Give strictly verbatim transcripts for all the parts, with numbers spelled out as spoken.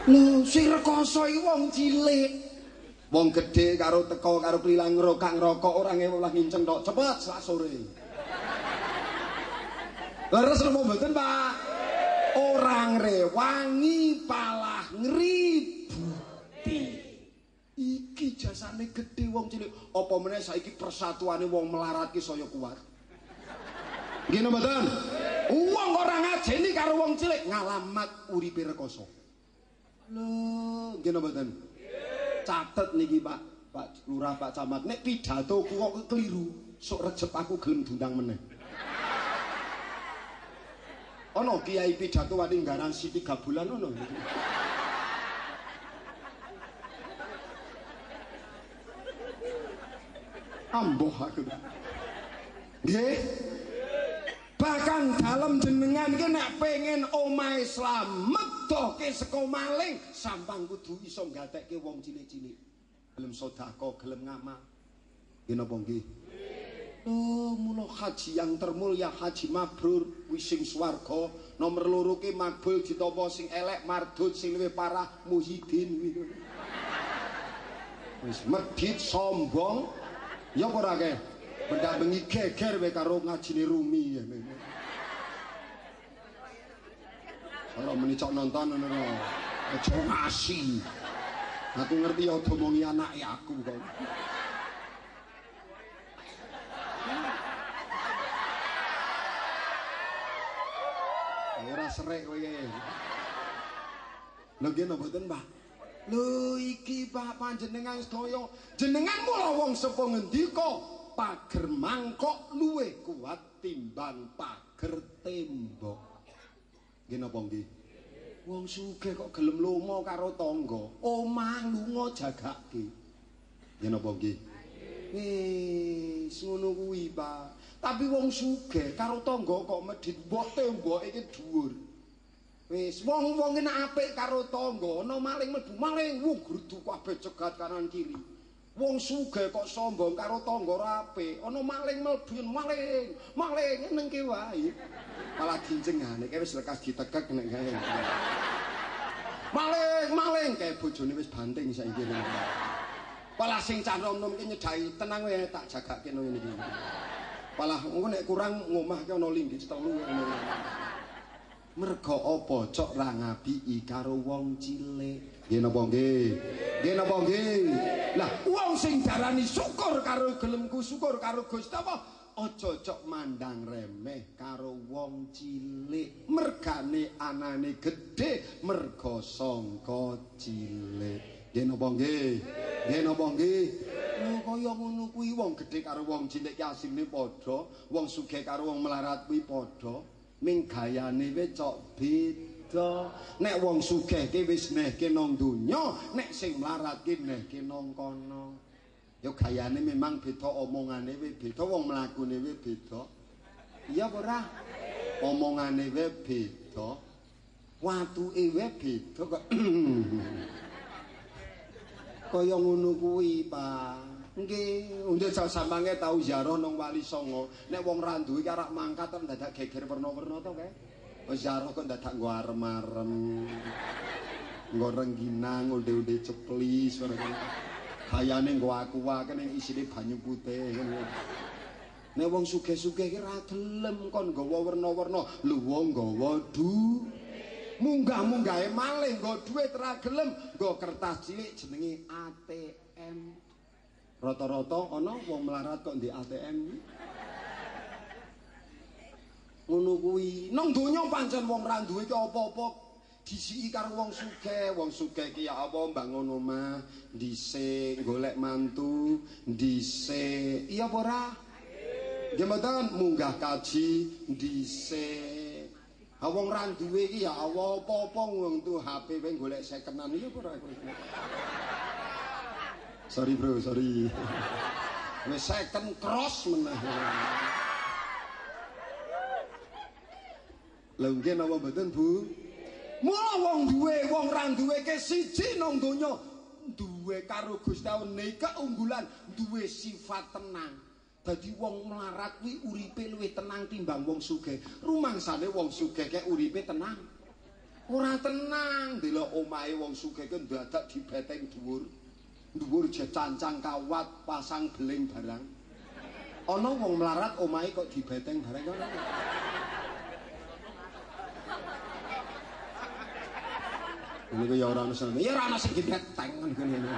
Lho, si rekoso iki wong cilik. Wong gedhe karo teko karo prilang ngrokak ngrokok ora ngewolah nginceng tok. Cepet sak sore. Leres napa mboten, Pak? Orang rewangi palah ngributi. Iki jasane gedhe wong cilik. Apa meneh saiki persatuane wong melarat ki saya kuat. Nggih napa mboten? Wong ora ngajeni karo wong cilik ngalamat uripe rekoso. Lho, nggih napa mboten? Catet niki Pak, Pak Lurah, Pak Camat. Nek pidatoku kok keliru, sok rejep aku gelem diundang meneh. Ono kiai pidato wani garansi tiga bulan ono. Amboh aku. Nggih. Bahkan dalam jenengan ki nek pengen omahe slamet doke saka maling sampang kudu iso nggatekke wong cilik-cilik. Gelem sedekah, gelem ngamal. Nggih napa nggih? Oh, mula haji yang termulia haji mabrur kuwi sing swarga. Nomor loro ki makbul ditampa sing elek mardut sing luwih parah muhidin kuwi. Wis medhit sombong ya ora akeh. Bendak bengi geger we karo ngajine Rumi ya. Ora meni cok nonton ngono lho. Aja ngasi. Aku ngerti ya domongi anake aku kok. Ora serek kowe iki. Lho nggih napa mboten, Pak? Lho iki Pak panjenengan sedaya jenengan mula wong sepuh ngendika pager mangkok luwih kuat timbang pager tembok. Nggih napa nggih? Wong sugih kok gelem lomo karo tangga, omah lunga jagake. Nggih napa nggih? Wis ngono kuwi, Pak. Tapi wong sugih karo tangga kok medhit mbok temboke iki dhuwur. Wis wong-wong nek apik karo tangga, ana maling mlebu maling, wong grudu kabeh cegat kanan kiri. Wong sugih kok sombong karo tangga ora apik, ana maling mlebu maling, maling neng ki wae. Malah ginjengane kae wis lekas ditekek nek kae. Maling, maling kae bojone wis banting saiki. Malah sing cah nom-nom ki nyedai, tenang wae tak jagake ngene iki. Malah engko nek kurang ngomahke ana linggih telu ngono. Merga apa cok ra ngabiki karo wong cilik. Nggih napa nggih? Nggih napa nggih? Lah wong sing darani syukur karo gelemku syukur karo Gusti apa aja cok mandang remeh karo wong cilik. Mergane anane gedhe merga sangka cilik. Nggih napa nggih? Nggih napa nggih? Lho kaya ngono kuwi wong gedhe karo wong cilik ki asline padha, wong sugih karo wong melarat kuwi padha. Ming gayane wis cok beda. Nek wong sugih ki wis nehke nang donya, nek sing mlarat ki nehke nang kono. Ya gayane memang beda, omongane wis beda, wong mlakune wis beda. Iya apa ora? Omongane wis beda. Watuke wis beda kok. Kaya ngono kuwi, Pak. Nggih, unjuk sampange tau ziarah nang Wali Songo. Nek wong ra duwe ki arak mangkat kok dadak geger werna-werna to kae. Wis ziarah kok dadak nggo arem-arem. Nggo rengginang, onde-onde ceplis ngono. Hayane nggo aqua kene isine banyu putih ngono. Nek wong sugih-sugih ki ra gelem kon nggawa werna-werna, lho wong nggawa du. Munggah-munggahe malih nggo dhuwit ra gelem, nggo kertas cilik jenenge A T M. Rata-rata ana wong melarat kok ndek A T M. Ngono kuwi. Nang donya pancen wong ra duwe ki apa-apa disiki karo wong sugih. Wong sugih ki ya apa mbangun omah, dhisik golek mantu, dhisik. Iya apa ora? Nggih mboten munggah kaji dhisik. Ha wong ra duwe ki ya apa-apa wong tuh H P wae golek sekenan iya apa ora? Sorry bro, sorry. Wis second cross meneh. Lha nggih napa mboten, Bu? Mula wong duwe, wong ra duwe ke siji nang donya duwe karo Gusti Allah keunggulan, duwe sifat tenang. Dadi wong melarat kuwi uripe luwih tenang timbang wong sugih. Rumangsane wong sugih kek uripe tenang. Ora tenang, delok omahe wong sugih ki ndadak dibeteng dhuwur. Dhuwur cancang kawat, pasang beling barang. Ana wong melarat omahe kok dibeteng barang ngono. Niku ya ora ono sing, ya ora ono sing dibeteng ngene.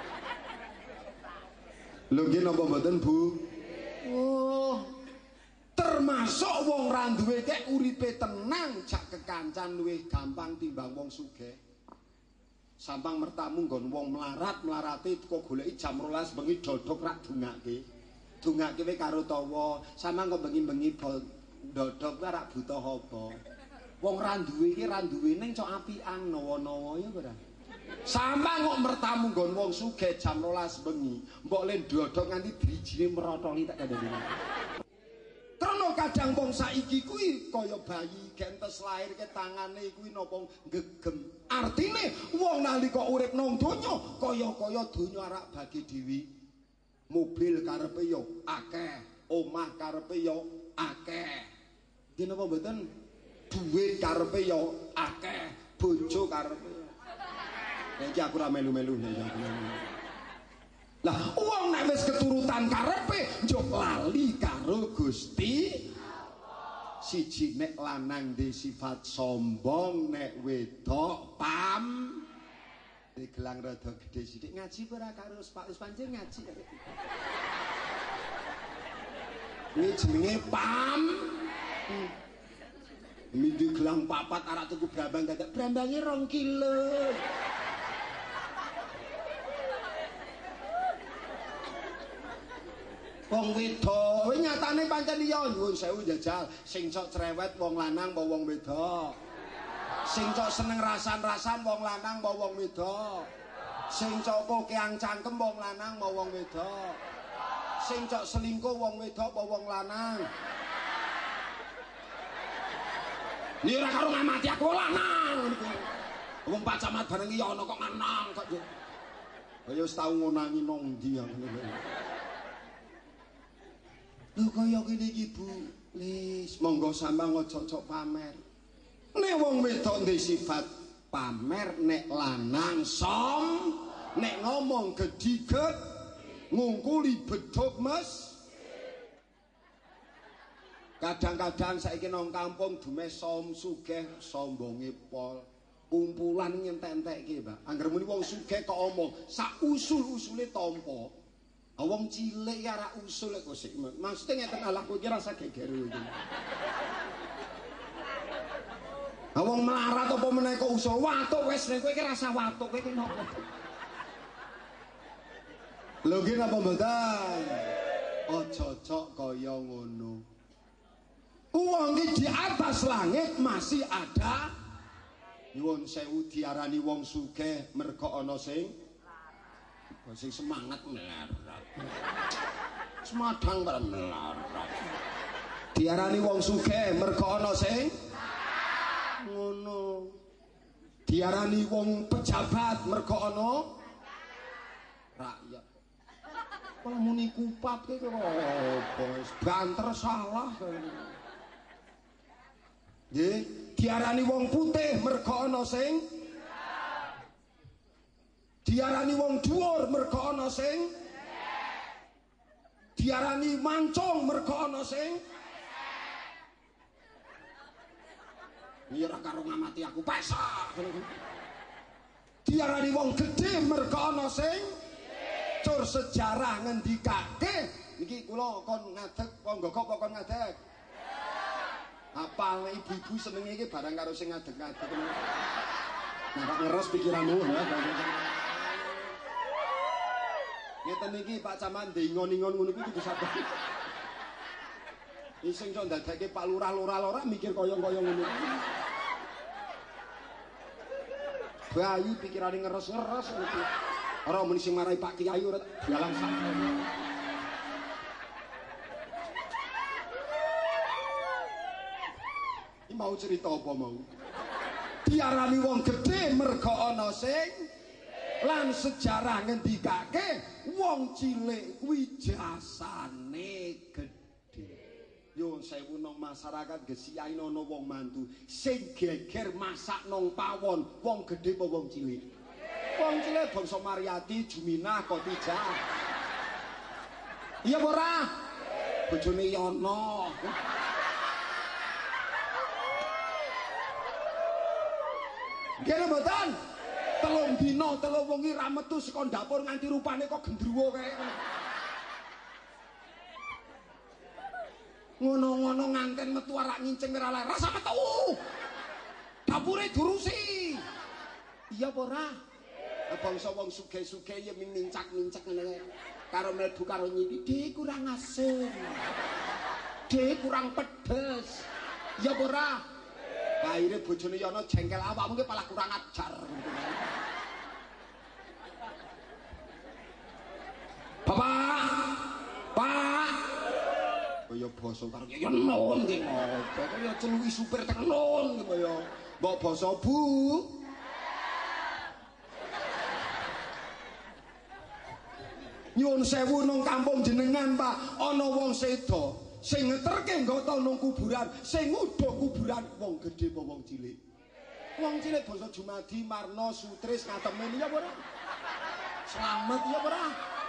Lho nggih napa mboten, Bu? Oh. Termasuk wong ra duwe kek uripe tenang jak kekancan luwih gampang timbang wong sugih. Sampang mertamu nggon wong melarat, melarate kok goleki jam rolas bengi dodok rak dungake. Dungake we karo tawa, samang kok bengi-bengi dodok rak buta apa. Wong ra duwe iki ra duwe ning cok apian nawa-nawa ya ora. Sampang kok mertamu nggon wong sugih jam rolas bengi, mbok le dodok nganti drijine merotoli tak kandhani. Karena kadang wong saiki kuwi kaya bayi gentes lahir ke tangane kuwi napa gegem. Artine wong nalika urip nang donya kaya-kaya donya arak bagi dhewe. Mobil karepe yo akeh, omah karepe yo akeh. Nggih napa mboten? Duit karepe yo akeh, bojo karepe. Iki aku ora melu-melu ya. Lah wong nek wis keturutan karepe njuk lali karo Gusti Allah. Siji nek lanang di sifat sombong, nek wedok pam. Di gelang rada gedhe sithik ngaji ora karo Pak Pancen ngaji. Ini jenenge pam. Mindi gelang papat arak tuku brambang dadak brambange rong kilo. Wong wedok, nyatane pancen iya nyuwun sewu jajal, sing sok cerewet wong lanang apa wong wedok? Sing sok seneng rasan-rasan wong lanang apa wong wedok? Sing sok pokeang cangkem wong lanang apa wong wedok? Sing sok selingkuh wong wedok apa wong lanang? Ini ora karo ngamati aku lanang. Wong Pak Camat bareng iya ana kok lanang kok. Kaya wis tau ngonangi nang ndi ya. Lho kaya kene iki Bu, lis monggo sampeyan aja-aja pamer. Nek wong wedok ndek sifat pamer, nek lanang som, nek ngomong gediget, ngungkuli bedhog mes. Kadang-kadang saiki nang kampung dume som sugih sombonge pol. Kumpulan nyentek-entekke, Mbak. Angger muni wong sugih kok omong, sak usul-usule tampa. Wong cilik ya ora usul kok sik. Maksude ngeten Allah kowe iki rasa geger iki. Wong melarat apa meneh kok usul watuk wis nek kowe iki rasa watuk kowe iki napa? Lho nggih napa mboten? Aja-aja kaya ngono. Wong iki di atas langit masih ada. Nyuwun sewu diarani wong sugih mergo ana sing sing semangat melarat. Semadang bareng melarat. Diarani wong sugih mergo ana sing ngono. Diarani wong pejabat mergo ana rakyat. Kalau muni kupat ki kok apa wis banter salah. Nggih, diarani wong putih mergo ana sing diarani wong dhuwur mergo ana sing diarani mancung mergo ana sing ora karo ngamati aku pesak. Diarani wong gedhe mergo ana sing cur sejarah ngendikake niki kula kon ngadeg monggo kok kon ngadeg. Apal ibu-ibu senenge iki barang karo sing ngadeg-ngadeg. Nah, ngeres pikiranmu ya. Ngeten iki Pak Camat ndingon-ingon ngono kuwi kudu sabar. Iki sing sok ndadekke Pak Lurah Lurah mikir kaya-kaya ngono. Bayi pikirane ngeres-ngeres iki. Ora muni sing marai Pak Kiai ora dalang sampe. Iki mau cerita apa mau? Diarani wong gedhe mergo ana sing lan sejarah ngendikake wong cilik kuwi jasane gedhe. Yo nyuwun sewu nang masyarakat Gesiai ana wong mantu sing geger masak nang pawon, wong gedhe apa wong cilik? Wong cilik bangsa Mariati, Juminah, Khotijah. Iya apa ora? Bojone Yono. Nggih mboten? Telung dina, telung wengi ra metu saka dapur nganti rupane kok gendruwo kae. Ngono-ngono nganten metu arak nginceng ora lek rasa metu. Dapure diurusi. Iya apa ora? Bangsa wong sugih-sugih ya mincak-mincak ngene karo mlebu karo nyipi, "Dik kurang asin. Dik kurang pedes." Iya apa ora? Akhirnya bojone Yono jengkel, awakmu ki malah kurang ajar. Bapak, Pak. Kaya basa karo ya non ki ngopo, kaya celuki supir tenon kaya. Mbok basa Bu. Nyuwun sewu nang kampung jenengan, Pak, ana wong sedo sing ngeterke nggoto nang kuburan, sing nguduk kuburan wong gedhe apa wong cilik? Wong cilik basa Jumadi, Marno, Sutris, ngatemen ya ora? Slamet ya ora?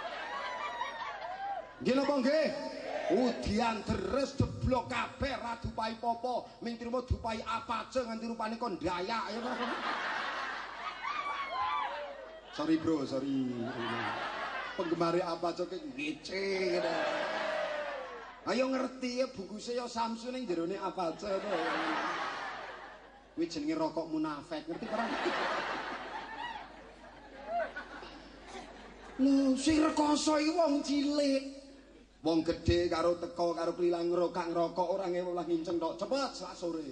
Nggih napa nggih? Udian deres jeblok kabeh ra dupai popo, ming trimo dupai apa aja nganti rupane kon ndayak ya ora? Sorry bro, sorry. Penggemar apa aja ki ngece. Ayo ngerti ya bungkuse ya Samsu ning jerone apa aja to. Kuwi jenenge rokok munafik, ngerti ora? Lho, sing rekoso iki wong cilik. Wong gedhe karo teko karo klilang ngrokak ngrokok ora ngewolah nginceng tok. Cepet sak sore.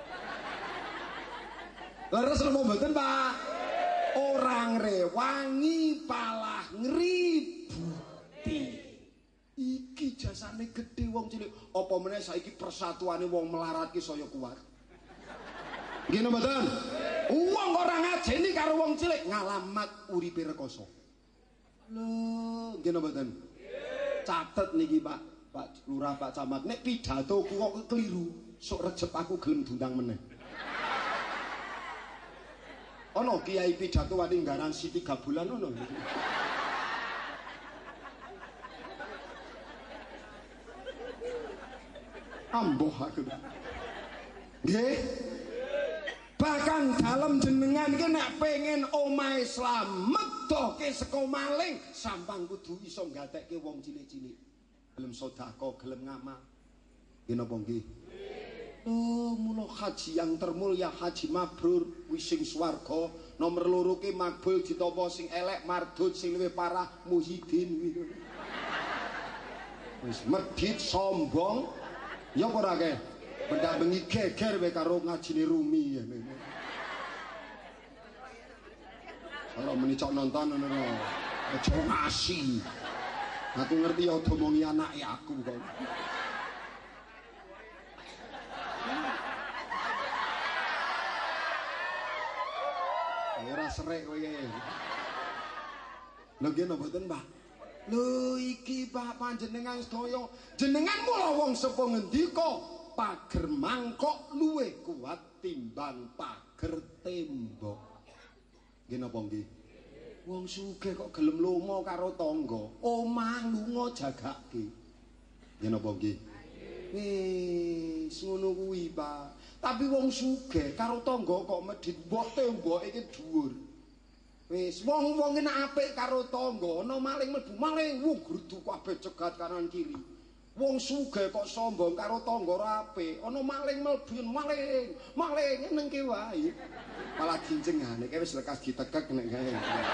Leres napa mboten, Pak? Orang rewangi palah ngributi. Iki jasane gedhe wong cilik. Apa meneh saiki persatuane wong melarat ki saya kuat. Nggih napa mboten? Wong ora ngajeni karo wong cilik ngalamat uripe rekoso. Lho, nggih napa mboten? Catet niki Pak, Pak Lurah, Pak Camat. Nek pidatoku kok keliru, sok rejep aku gelem diundang meneh. Ono kiai pidato wani garansi tiga bulan ono. Amboh aku. Nggih. Bahkan dalam jenengan iki nek pengen omahe slamet doke saka maling, sampang kudu iso nggatekke wong cilik-cilik. Gelem sedekah, gelem ngamal. Nggih napa nggih? Oh, mula haji yang termulia haji mabrur wising swarga nomor loro ki makbul ditampa sing elek mardut sing luwih parah muhidin kuwi. Wis medhit sombong ya apa ora ke? Bendak bengi geger wae karo ngajine Rumi ya. Ora meni cok nonton ngono. Aja ngasi. Aku ngerti ya domongi anake aku kok. Ora serek kowe iki. Lho nggih napa mboten, Pak? Lho iki Pak panjenengan sedaya, jenengan mula wong sepuh ngendika, pager mangkok luwih kuat timbang pager tembok. Nggih napa nggih? Wong sugih kok gelem lomo karo tangga, omah lunga jagake. Nggih napa nggih? Wis ngono kuwi, Pak. Tapi wong sugih karo tangga kok medhit mbok temboke iki dhuwur. Wis wong-wong nek apik karo tangga, ana maling mlebu maling, wong grudu kabeh cegat kanan kiri. Wong sugih kok sombong karo tangga ora apik, ana maling mlebu maling, maling neng ki wae. Malah ginjengane kae wis lekas ditekek nek kae.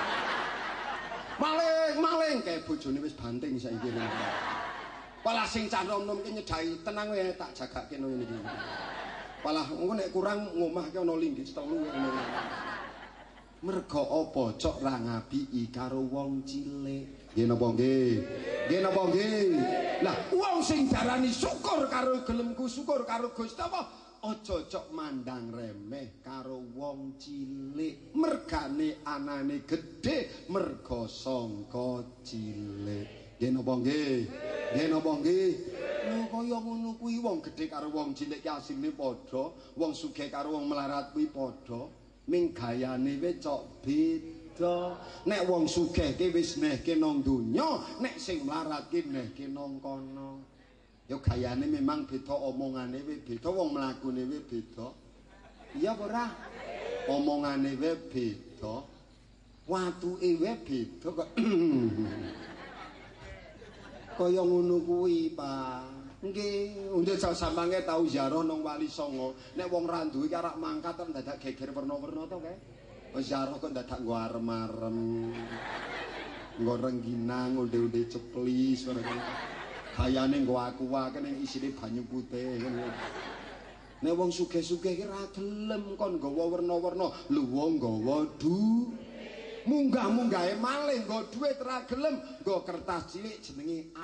Maling, maling kae bojone wis banting saiki. Malah sing canom-nom ki nyedai tenang wae tak jagake nang ngene iki. Malah engko nek kurang ngomahke ana linggih telu ngene. Merga apa cok ra ngabiki karo wong cilik. Nggih napa nggih? Nggih napa nggih? Lah wong sing darani syukur karo gelemku syukur karo Gusti apa aja cok mandang remeh karo wong cilik. Mergane anane gedhe merga sangka cilik. Nggih napa nggih? Nggih napa nggih? Lho kaya ngono kuwi wong gedhe karo wong cilik ki asline padha, wong sugih karo wong melarat kuwi padha, ming gayane wis cok beda. Nek wong sugih ki wis nehke nang donya, nek sing melarat ki nehke nang kono. Ya gayane memang beda, omongane wis beda, wong mlakune wis beda. Iya apa ora? Omongane wis beda. Watuke wis beda kok. Kaya ngono kuwi, Pak. Nggih, unjuk sampange tau ziarah nang Wali Songo. Nek wong ra duwe ki arak mangkat kok dadak geger werna-werna to kae. Ziarah kok dadak nggo arem-arem. Nggo rengginang, onde-onde ceplis ngono kuwi. Hayane nggo aku-aku ning isine banyu putih ngono. Nek wong sugih-sugih ki ra gelem kon nggawa werna-werna, lho wong nggawa du. Munggah-munggahe malih nggo dhuwit ra gelem, nggo kertas cilik jenenge